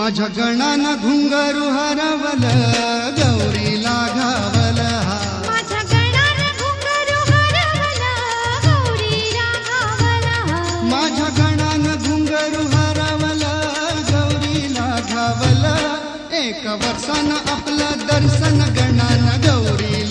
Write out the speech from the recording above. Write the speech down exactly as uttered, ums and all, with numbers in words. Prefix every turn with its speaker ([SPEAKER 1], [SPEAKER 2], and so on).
[SPEAKER 1] माझ्या गणानं घुंगरू हरवल गौरीला घावल
[SPEAKER 2] माझ्या गणानं घुंगरू हरवल गौरीला घावल
[SPEAKER 1] माझ्या गणानं घुंगरू हरवल गौरीला घावल एक वर्षानं आपलं दर्शन गणानं गौरी